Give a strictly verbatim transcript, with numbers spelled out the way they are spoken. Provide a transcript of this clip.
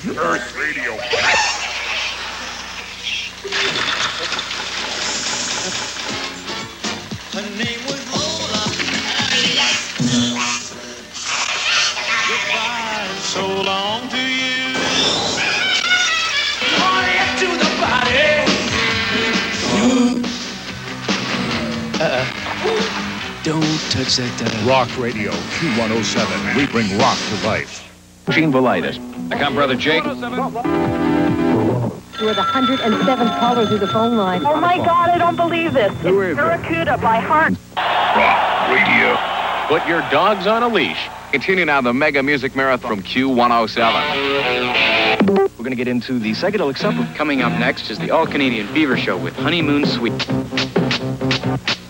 Earth Radio. Her name was Lola. Goodbye, so long to you. Party to the body. Uh-uh. Don't touch that dial. Rock Radio Q one oh seven. We bring rock to life. Gene Velitis. I come, Brother Jake. You were the one hundred seven caller through the phone line. Oh, my God, I don't believe this. Who It's is it? Barracuda by heart. Rock Radio. Put your dogs on a leash. Continue now the Mega Music Marathon from Q one oh seven. We're going to get into the psychedelic supplement. Coming up next is the All-Canadian Fever Show with Honeymoon Suite.